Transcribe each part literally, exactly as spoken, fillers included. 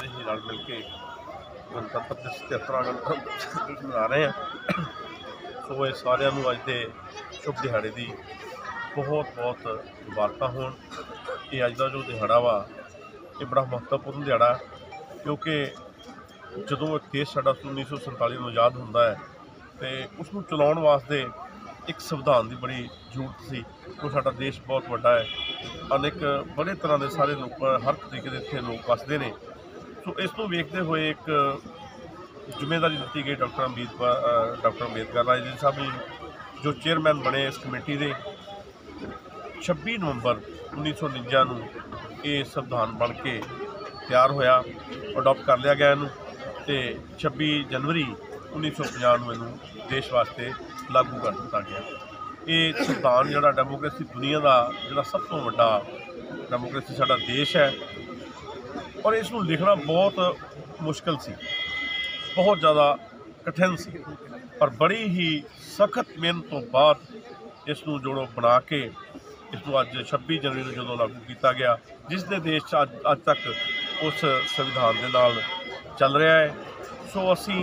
ही रल मिल के गणतंत्र दिवस तिहत्तरवां गणतंत्र दिवस मना रहे हैं। सो ये सारिਆਂ ਨੂੰ ਅੱਜ ਦੇ शुभ दिहाड़े की बहुत बहुत मुबारक होण। ये अज का जो दिहाड़ा वा ये बड़ा महत्वपूर्ण दिहाड़ा क्योंकि ਜਦੋਂ एक देश साडा उन्नीस सौ संताली में आज़ाद होंदा है तो उसनूं चलाउण वास्ते एक संविधान की बड़ी जरूरत सी। तो साडा देश बहुत वड्डा है, अनेक बड़े तरह के सारे लोग हर तरीके के इत्थे लोग वसदे ने। सो इस नूं वेखदे होए एक जिम्मेदारी दी गई डॉक्टर अंबेदकर डॉक्टर अंबेदकर राय जी साहब जी जो चेयरमैन बने इस कमेटी के छब्बी नवंबर उन्नीस सौ उनंजा नूं ये संविधान बन के तैयार होया, अडोप्ट कर लिया गया इनू तो छब्बी जनवरी उन्नीस सौ पचास में इनू देश वास्ते लागू कर दिता गया। ये संविधान जिहड़ा डेमोक्रेसी दुनिया का जिहड़ा सब तो वड्डा डेमोक्रेसी साडा देश है और इसनूं लिखना बहुत मुश्किल सी, बहुत ज़्यादा कठिन सी, पर बड़ी ही सख्त मेहनत तो बाद इसनूं जोड़ो बना के इसनूं अज छब्बी जनवरी को जो लागू किया गया, जिसने देश अज अज तक उस संविधान के नाल चल रहा है। सो असी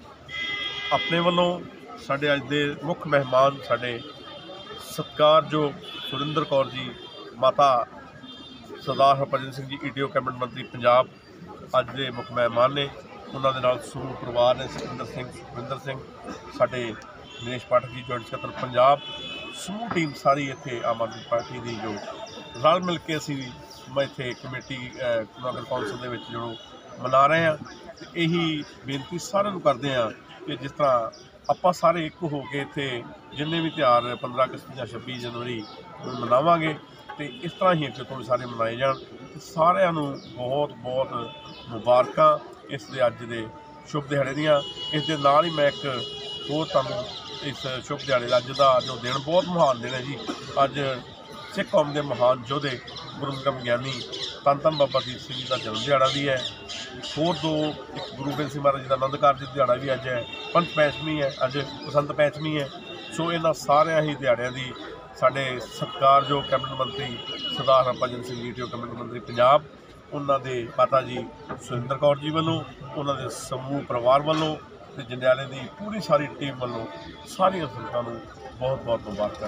अपने वालों साडे अज दे मुख मेहमान साडे सत्कारयोग सुरिंदर कौर जी, माता सरदार हरभजन सिंह जी ईडीओ कैबिनेट मंत्री पंजाब अज दे मुख मेहमान ने। उन्होंने दे नाल समूह परिवार ने सुखविंदर सिंह सुखविंदर सिंह साडे दिनेश पाठक जी जॉइंट सकत्तर पंजाब, समूह टीम सारी इत्थे आम आदमी पार्टी की जो रल मिल के असी मैं इत्थे कमेटी नगर कौंसल दे विच जो मना रहे हैं। यही बेनती सारे नूं करदे हैं कि जिस तरह आपां सारे एक हो के इत्थे जिन्ने भी त्यौहार पंद्रह अगस्त या छब्बी जनवरी मनावांगे तो इस तरह ही अगे तो सारे मनाए जाण। सारिਆਂ ਨੂੰ बहुत बहुत मुबारकां इस दे अज दे शुभ दिहाड़े दियां। इस दे नाल ही मैं एक होर तुहानूं इस शुभ दिहाड़े दा अज दा जो दिन बहुत महान दिन है जी। अज सिख कौम के महान योधे गुरु निगम ज्ञानी धन धन बाबा दीप सिंह जी का जन्म दिहाड़ा भी है। होर दो एक गुरु गोबिंद सिंह महाराज जी का आनंद कारज दिहाड़ा भी अज है, पंच पैंचमी है, अज बसंत पैंचमी है। सो इन्हां सारिਆਂ ही दिहाड़िਆਂ की साडे सत्कारयोग कैबिनेट मंत्री सरदार हरभजन सिंह जी कैबिनेट मंत्री पंजाब उन्होंने माता जी सुरिंदर कौर जी वालों, उन्होंने समूह परिवार वालों ते जंडियाले की पूरी सारी टीम वालों सारिया संगतां नूं बहुत बहुत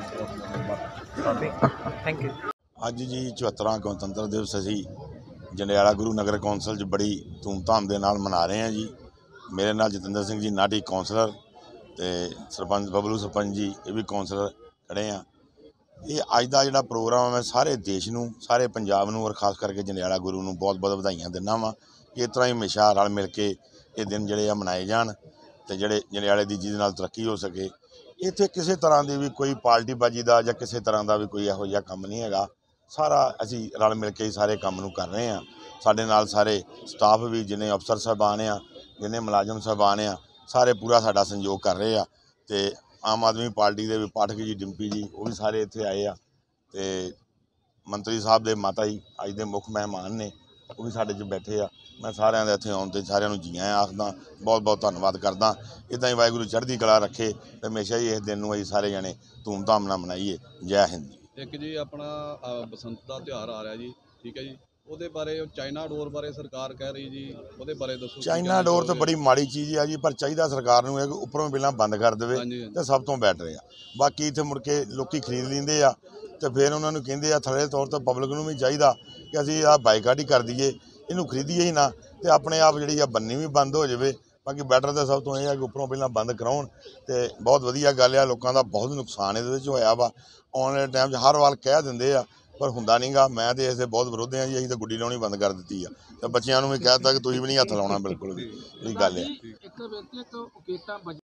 मुबारक। Thank you. अज जी चौहत्तरवां गणतंत्र दिवस असी जंडियाला गुरु नगर कौंसल च बड़ी धूमधाम के नाल मना रहे हैं जी। मेरे नाल जतिंदर सिंह जी नाटी कौंसलर ते सरपंच बबलू सरपंच जी ये भी कौंसलर खड़े हैं। ये अज का जोड़ा प्रोग्राम है मैं सारे देश नूं सारे पंजाब नूं और खास करके जंडियाला गुरु नूं बहुत बहुत बधाइयां दिना वा। इस तरह ही हमेशा रल मिल के ये दिन जोड़े आ मनाए जाण ते जोड़े जंडियाले की जिहदे नाल तरक्की हो सके। इत्थे किसी तरह की भी कोई पार्टीबाजी का या किसी तरह का भी कोई इहो जिहा काम नहीं हैगा। सारा असी रल मिल के ही सारे काम नूं कर रहे हैं। साडे नाल सारे स्टाफ भी जिन्हें अफसर साहबान आ जिन्हें मुलाजम साहबान आ सारे पूरा साडा सहयोग कर रहे हैं। तो आम आदमी पार्टी के भी पाठक जी डिंपी जी वो भी सारे इत्थे आए आ ते मंत्री साहब दे माता जी अज दे मुख मेहमान ने वो भी साडे च बैठे आ। मैं सारिਆਂ ਦੇ ਇੱਥੇ ਆਉਣ ਤੇ ਸਾਰਿਆਂ ਨੂੰ ਜੀ ਆਇਆਂ आखदा, बहुत बहुत धन्यवाद करदा। इदां ही वाहिगुरू चढ़दी कला रखे ते हमेशा ही इस दिन नूं असीं सारे जने धूमधाम नाल मनाइए। जय हिंद। एक जी अपना बसंत का त्यौहार आ रहा जी, ठीक है जी, ਉਹਦੇ ਬਾਰੇ ਚਾਈਨਾ ਡੋਰ ਬਾਰੇ ਸਰਕਾਰ ਕਹਿ ਰਹੀ ਜੀ, ਉਹਦੇ ਬਾਰੇ ਦੱਸੋ। ਚਾਈਨਾ ਡੋਰ ਤਾਂ ਬੜੀ ਮਾੜੀ ਚੀਜ਼ ਆ ਜੀ, ਪਰ ਚਾਹੀਦਾ ਸਰਕਾਰ ਨੂੰ ਇਹ ਉੱਪਰੋਂ ਪਹਿਲਾਂ ਬੰਦ ਕਰ ਦੇਵੇ ਤੇ ਸਭ ਤੋਂ ਬੈਟਰ ਆ। ਬਾਕੀ ਇੱਥੇ ਮੁੜ ਕੇ ਲੋਕੀ ਖਰੀਦ ਲੈਂਦੇ ਆ ਤੇ ਫਿਰ ਉਹਨਾਂ ਨੂੰ ਕਹਿੰਦੇ ਆ ਥੜੇ ਤੌਰ ਤੇ ਪਬਲਿਕ ਨੂੰ ਵੀ ਚਾਹੀਦਾ ਕਿ ਅਸੀਂ ਆਹ ਬਾਈਕਾਟ ਹੀ ਕਰ ਦਈਏ, ਇਹਨੂੰ ਖਰੀਦੀਏ ਹੀ ਨਾ ਤੇ ਆਪਣੇ ਆਪ ਜਿਹੜੀ ਆ ਬੰਨੀ ਵੀ ਬੰਦ ਹੋ ਜਾਵੇ। ਬਾਕੀ ਬੈਟਰ ਤਾਂ ਸਭ ਤੋਂ ਇਹ ਆ ਕਿ ਉੱਪਰੋਂ ਪਹਿਲਾਂ ਬੰਦ ਕਰਾਉਣ ਤੇ ਬਹੁਤ ਵਧੀਆ ਗੱਲ ਆ। ਲੋਕਾਂ ਦਾ ਬਹੁਤ ਨੁਕਸਾਨ ਇਹਦੇ ਵਿੱਚ ਹੋਇਆ ਵਾ। ਆਉਣ ਵਾਲੇ ਟਾਈਮ 'ਚ ਹਰ ਵਾਰ ਕਹਿ ਦਿੰਦੇ ਆ पर हुंदा नहीं गा। मैं तो इससे बहुत विरोध हाँ जी। असीं तो गुड्डी लाउणी बंद कर दी है तो बच्चों भी कह दिता कि तुसीं भी नहीं हत्थ लाउणा, बिल्कुल भी। ये गल है।